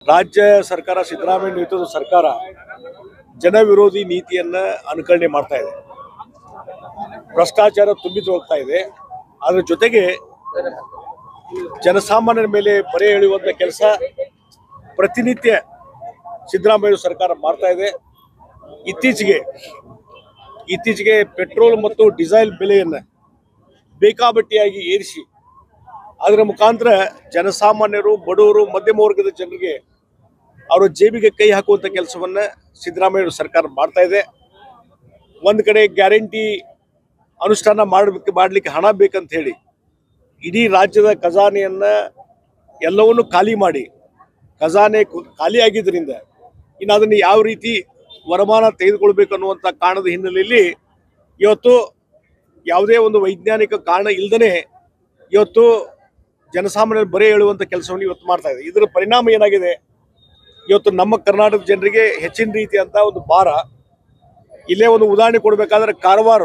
ರಾಜ್ಯ ಸರ್ಕಾರ ಸಿದ್ದರಾಮಯ್ಯ ನೇತೃತ್ವದ ಸರ್ಕಾರ ಜನ ವಿರೋಧಿ ನೀತಿಯನ್ನ ಅನುಕರಣೆ ಮಾಡ್ತಾ ಇದೆ. ಭ್ರಷ್ಟಾಚಾರ ತುಂಬಿತು ಹೋಗ್ತಾ ಇದೆ. ಅದರ ಜೊತೆಗೆ ಜನಸಾಮಾನ್ಯರ ಮೇಲೆ ಬರೆ ಎಳೆಯುವಂತ ಕೆಲಸ ಪ್ರತಿನಿತ್ಯ ಸಿದ್ದರಾಮಯ್ಯ ಸರ್ಕಾರ ಮಾಡ್ತಾ ಇದೆ. ಇತ್ತೀಚೆಗೆ ಪೆಟ್ರೋಲ್ ಮತ್ತು ಡೀಸೆಲ್ ಬೆಲೆಯನ್ನು ಬೇಕಾಬಟ್ಟಿಯಾಗಿ ಏರಿಸಿ ಅದರ ಮುಖಾಂತರ ಜನಸಾಮಾನ್ಯರು, ಬಡವರು, ಮಧ್ಯಮ ವರ್ಗದ ಜನರಿಗೆ ಅವರ ಜೇಬಿಗೆ ಕೈ ಹಾಕುವಂತ ಕೆಲಸವನ್ನ ಸಿದ್ದರಾಮಯ್ಯ ಸರ್ಕಾರ ಮಾಡ್ತಾ ಇದೆ. ಒಂದು ಕಡೆ ಗ್ಯಾರಂಟಿ ಅನುಷ್ಠಾನ ಮಾಡಲಿಕ್ಕೆ ಹಣ ಬೇಕಂತ ಹೇಳಿ ಇಡೀ ರಾಜ್ಯದ ಖಜಾನೆಯನ್ನ ಎಲ್ಲವನ್ನು ಖಾಲಿ ಮಾಡಿ, ಖಜಾನೆ ಖಾಲಿ ಆಗಿದ್ದರಿಂದ ಇನ್ನು ಅದನ್ನು ಯಾವ ರೀತಿ ವರಮಾನ ತೆಗೆದುಕೊಳ್ಬೇಕು ಅನ್ನುವಂಥ ಕಾರಣದ ಹಿನ್ನೆಲೆಯಲ್ಲಿ ಇವತ್ತು ಯಾವುದೇ ಒಂದು ವೈಜ್ಞಾನಿಕ ಕಾರಣ ಇಲ್ಲದೇ ಇವತ್ತು ಜನಸಾಮಾನ್ಯರು ಬರೆ ಹೇಳುವಂಥ ಕೆಲಸವನ್ನು ಇವತ್ತು ಮಾಡ್ತಾ ಇದೆ. ಇದರ ಪರಿಣಾಮ ಏನಾಗಿದೆ, ಇವತ್ತು ನಮ್ಮ ಕರ್ನಾಟಕದ ಜನರಿಗೆ ಹೆಚ್ಚಿನ ರೀತಿಯಂತ ಒಂದು ಭಾರ. ಇಲ್ಲೇ ಒಂದು ಉದಾಹರಣೆ ಕೊಡಬೇಕಾದ್ರೆ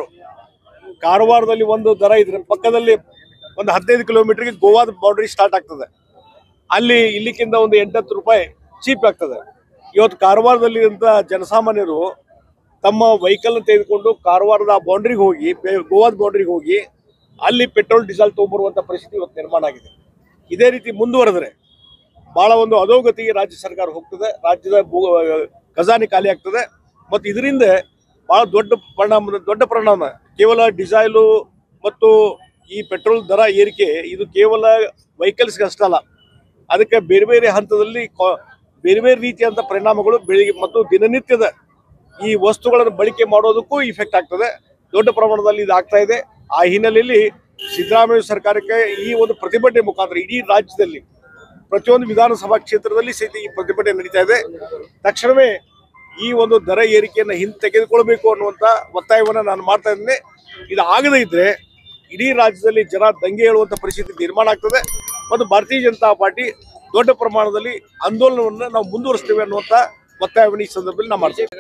ಕಾರವಾರದಲ್ಲಿ ಒಂದು ದರ ಇದ್ರೆ ಪಕ್ಕದಲ್ಲಿ ಒಂದು 15 ಕಿಲೋಮೀಟರ್ಗೆ ಗೋವಾದ ಬೌಂಡ್ರಿ ಸ್ಟಾರ್ಟ್ ಆಗ್ತದೆ. ಅಲ್ಲಿ ಇಲ್ಲಿಕ್ಕಿಂತ ಒಂದು 8-10 ರೂಪಾಯಿ ಚೀಪ್ ಆಗ್ತದೆ. ಇವತ್ತು ಕಾರವಾರದಲ್ಲಿ ಜನಸಾಮಾನ್ಯರು ತಮ್ಮ ವೆಹಿಕಲ್ ತೆಗೆದುಕೊಂಡು ಕಾರವಾರದ ಬೌಂಡ್ರಿಗೆ ಹೋಗಿ, ಗೋವಾದ ಬೌಂಡ್ರಿಗೆ ಹೋಗಿ ಅಲ್ಲಿ ಪೆಟ್ರೋಲ್ ಡೀಸೆಲ್ ತೊಗೊಂಬರುವಂಥ ಪರಿಸ್ಥಿತಿ ಇವತ್ತು ನಿರ್ಮಾಣ ಆಗಿದೆ. ಇದೇ ರೀತಿ ಮುಂದುವರೆದ್ರೆ ಬಹಳ ಒಂದು ಅಧೋಗತಿಗೆ ರಾಜ್ಯ ಸರ್ಕಾರ ಹೋಗ್ತದೆ, ರಾಜ್ಯದ ಖಜಾನೆ ಖಾಲಿ ಆಗ್ತದೆ. ಮತ್ತು ಇದರಿಂದ ಬಹಳ ದೊಡ್ಡ ಪರಿಣಾಮ ಕೇವಲ ಡೀಸೆಲು ಮತ್ತು ಈ ಪೆಟ್ರೋಲ್ ದರ ಏರಿಕೆ ಇದು ಕೇವಲ ವೆಹಿಕಲ್ಸ್ಗೆ ಅಷ್ಟಲ್ಲ, ಅದಕ್ಕೆ ಬೇರೆ ಬೇರೆ ಹಂತದಲ್ಲಿ ಬೇರೆ ಬೇರೆ ರೀತಿಯಂಥ ಪರಿಣಾಮಗಳು ಬೆಳಿಗ್ಗೆ ಮತ್ತು ದಿನನಿತ್ಯದ ಈ ವಸ್ತುಗಳನ್ನು ಬಳಕೆ ಮಾಡೋದಕ್ಕೂ ಇಫೆಕ್ಟ್ ಆಗ್ತದೆ. ದೊಡ್ಡ ಪ್ರಮಾಣದಲ್ಲಿ ಇದು ಆಗ್ತಾ ಇದೆ. ಆ ಹಿನ್ನೆಲೆಯಲ್ಲಿ ಸಿದ್ದರಾಮಯ್ಯ ಸರ್ಕಾರಕ್ಕೆ ಈ ಒಂದು ಪ್ರತಿಭಟನೆ ಮುಖಾಂತರ ಇಡೀ ರಾಜ್ಯದಲ್ಲಿ ಪ್ರತಿಯೊಂದು ವಿಧಾನಸಭಾ ಕ್ಷೇತ್ರದಲ್ಲಿ ಸಹಿತ ಈ ಪ್ರತಿಭಟನೆ ನಡೀತಾ ಇದೆ. ತಕ್ಷಣವೇ ಈ ಒಂದು ದರ ಏರಿಕೆಯನ್ನು ಹಿಂತೆಗೆದುಕೊಳ್ಬೇಕು ಅನ್ನುವಂಥ ಒತ್ತಾಯವನ್ನು ನಾನು ಮಾಡ್ತಾ ಇದ್ದೇನೆ. ಇದು ಆಗದೇ ಇದ್ರೆ ಇಡೀ ರಾಜ್ಯದಲ್ಲಿ ಜನ ದಂಗೆ ಹೇಳುವಂಥ ಪರಿಸ್ಥಿತಿ ನಿರ್ಮಾಣ ಆಗ್ತದೆ ಮತ್ತು ಭಾರತೀಯ ಜನತಾ ಪಾರ್ಟಿ ದೊಡ್ಡ ಪ್ರಮಾಣದಲ್ಲಿ ಆಂದೋಲನವನ್ನು ನಾವು ಮುಂದುವರಿಸ್ತೇವೆ ಅನ್ನುವಂಥ ಒತ್ತಾಯವನ್ನು ಈ ಸಂದರ್ಭದಲ್ಲಿ ನಾವು ಮಾಡ್ತೇವೆ.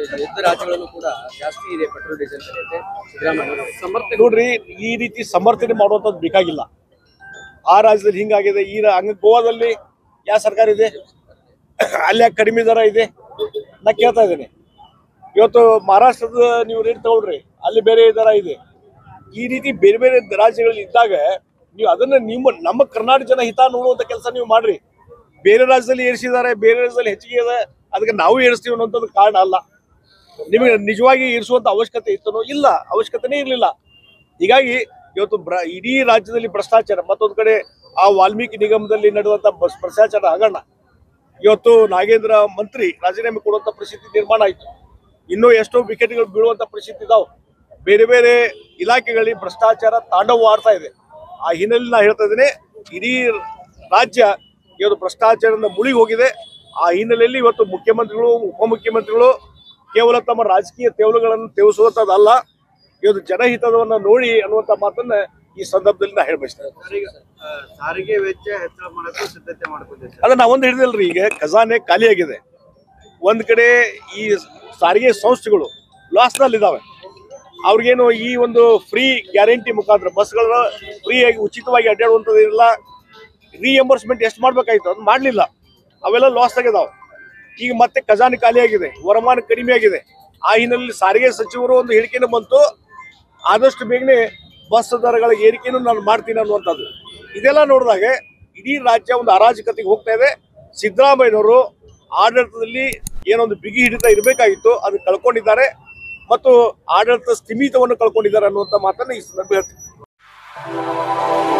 ನೋಡ್ರಿ, ಈ ರೀತಿ ಸಮರ್ಥನೆ ಮಾಡುವಂಥದ್ದು ಬೇಕಾಗಿಲ್ಲ. ಆ ರಾಜ್ಯದಲ್ಲಿ ಹಿಂಗಾಗಿದೆ. ಹಂಗ ಗೋವಾದಲ್ಲಿ ಯಾವ ಸರ್ಕಾರ ಇದೆ, ಅಲ್ಲಿ ಯಾಕೆ ಕಡಿಮೆ ದರ ಇದೆ ನಾ ಕೇಳ್ತಾ ಇದ್ದೇನೆ. ಇವತ್ತು ಮಹಾರಾಷ್ಟ್ರದ ನೀವು ರೇಟ್ ತಗೊಳ್ರಿ, ಅಲ್ಲಿ ಬೇರೆ ದರ ಇದೆ. ಈ ರೀತಿ ಬೇರೆ ಬೇರೆ ರಾಜ್ಯಗಳಲ್ಲಿ ಇದ್ದಾಗ ನೀವು ಅದನ್ನ ನಮ್ಮ ಕರ್ನಾಟಕ ಜನ ಹಿತ ನೋಡುವಂತ ಕೆಲಸ ನೀವು ಮಾಡ್ರಿ. ಬೇರೆ ರಾಜ್ಯದಲ್ಲಿ ಏರಿಸಿದ್ದಾರೆ, ಬೇರೆ ರಾಜ್ಯದಲ್ಲಿ ಹೆಚ್ಚಿಗೆ ಇದೆ, ಅದಕ್ಕೆ ನಾವು ಏರಿಸ್ತೀವಿ ಅನ್ನೋಂಥದ್ದು ಕಾರಣ ಅಲ್ಲ. ನಿಮಗೆ ನಿಜವಾಗಿ ಏರಿಸುವಂತ ಅವಶ್ಯಕತೆ ಇತ್ತನೋ? ಇಲ್ಲ, ಅವಶ್ಯಕತೆನೇ ಇರಲಿಲ್ಲ. ಹೀಗಾಗಿ ಇವತ್ತು ಇಡೀ ರಾಜ್ಯದಲ್ಲಿ ಭ್ರಷ್ಟಾಚಾರ, ಮತ್ತೊಂದು ಕಡೆ ಆ ವಾಲ್ಮೀಕಿ ನಿಗಮದಲ್ಲಿ ನಡೆಯುವಂತ ಭ್ರಷ್ಟಾಚಾರ ಹಗರಣ, ಇವತ್ತು ನಾಗೇಂದ್ರ ಮಂತ್ರಿ ರಾಜೀನಾಮೆ ಕೊಡುವಂತ ಪರಿಸ್ಥಿತಿ ನಿರ್ಮಾಣ ಆಯಿತು. ಇನ್ನೂ ಎಷ್ಟೋ ವಿಕೆಟ್ಗಳು ಬೀಳುವಂತ ಪರಿಸ್ಥಿತಿ ಇದಾವೆ. ಬೇರೆ ಬೇರೆ ಇಲಾಖೆಗಳಲ್ಲಿ ಭ್ರಷ್ಟಾಚಾರ ತಾಂಡವವಾಡ್ತಾ ಇದೆ. ಆ ಹಿನ್ನೆಲೆಯಲ್ಲಿ ನಾನು ಹೇಳ್ತಾ ಇದ್ದೇನೆ, ಇಡೀ ರಾಜ್ಯ ಇವತ್ತು ಭ್ರಷ್ಟಾಚಾರದಿಂದ ಮುಳುಗಿ ಹೋಗಿದೆ. ಆ ಹಿನ್ನೆಲೆಯಲ್ಲಿ ಇವತ್ತು ಮುಖ್ಯಮಂತ್ರಿಗಳು, ಉಪಮುಖ್ಯಮಂತ್ರಿಗಳು ಕೇವಲ ತಮ್ಮ ರಾಜಕೀಯ ತೆವಲುಗಳನ್ನು ತೆವಸುವಂಥದ್ದಲ್ಲ, ಇವತ್ತು ಜನಹಿತವನ್ನು ನೋಡಿ ಅನ್ನುವಂಥ ಮಾತನ್ನ ಈ ಸಂದರ್ಭದಲ್ಲಿ ನಾ ಹೇಳ್ಬಯಸ್ತೇನೆ. ಸಾರಿಗೆ ವೆಚ್ಚ ಹೆಚ್ಚಳ ಮಾಡಕ್ಕೂ ಸಿದ್ಧತೆ ಮಾಡ್ಕೊಂಡಿದ್ದೆ. ಅದನ್ನ ಒಂದು ಹಿಡಿದಲ್ರಿ, ಈಗ ಖಜಾನೆ ಖಾಲಿಯಾಗಿದೆ. ಒಂದ್ ಕಡೆ ಈ ಸಾರಿಗೆ ಸಂಸ್ಥೆಗಳು ಲಾಸ್ನಲ್ಲಿದ್ದಾವೆ. ಅವ್ರಿಗೇನು ಈ ಒಂದು ಫ್ರೀ ಗ್ಯಾರಂಟಿ ಮುಖಾಂತರ ಬಸ್ಗಳನ್ನ ಫ್ರೀಯಾಗಿ ಉಚಿತವಾಗಿ ಅಡ್ಡಾಡುವಂಥದ್ದಿಲ್ಲ. ರಿಎಂಬರ್ಸ್ಮೆಂಟ್ ಎಷ್ಟು ಮಾಡ್ಬೇಕಾಯ್ತು ಅದು ಮಾಡಲಿಲ್ಲ, ಅವೆಲ್ಲ ಲಾಸ್ ಆಗಿದಾವೆ. ಈಗ ಮತ್ತೆ ಖಜಾನೆ ಖಾಲಿಯಾಗಿದೆ, ವರಮಾನ ಕಡಿಮೆ ಆಗಿದೆ. ಆ ಹಿನ್ನೆಲೆಯಲ್ಲಿ ಸಾರಿಗೆ ಸಚಿವರು ಒಂದು ಹೇಳಿಕೆಯನ್ನು ಬಂತು, ಆದಷ್ಟು ಬೇಗನೆ ಬಸ್ ದರಗಳ ಏರಿಕೆಯನ್ನು ನಾನು ಮಾಡ್ತೀನಿ ಅನ್ನುವಂಥದ್ದು. ಇದೆಲ್ಲ ನೋಡಿದಾಗ ಇಡೀ ರಾಜ್ಯ ಒಂದು ಅರಾಜಕತೆಗೆ ಹೋಗ್ತಾ ಇದೆ. ಸಿದ್ದರಾಮಯ್ಯನವರು ಆಡಳಿತದಲ್ಲಿ ಏನೊಂದು ಬಿಗಿ ಹಿಡಿತ ಇರಬೇಕಾಗಿತ್ತು, ಅದು ಕಳ್ಕೊಂಡಿದ್ದಾರೆ ಮತ್ತು ಆಡಳಿತ ಸ್ಥಿಮಿತವನ್ನು ಕಳ್ಕೊಂಡಿದ್ದಾರೆ ಅನ್ನುವಂಥ ಮಾತನ್ನು ಈ ಸಂದರ್ಭ ಹೇಳ್ತೀನಿ.